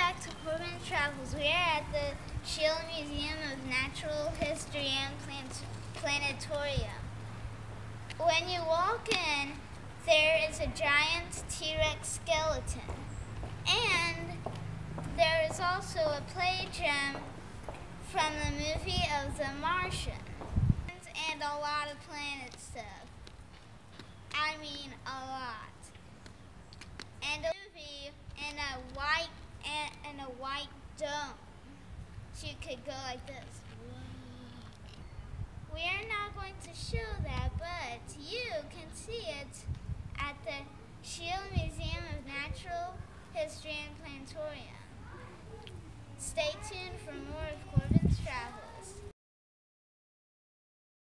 back to Corbin Travels. We are at the Schiele Museum of Natural History and Planetarium. When you walk in, there is a giant T-Rex skeleton. And there is also a play gem from the movie of The Martian. And a lot of planet stuff. I mean a lot. And a movie in a white dome. So you could go like this. We are not going to show that, but you can see it at the Schiele Museum of Natural History and Planetarium. Stay tuned for more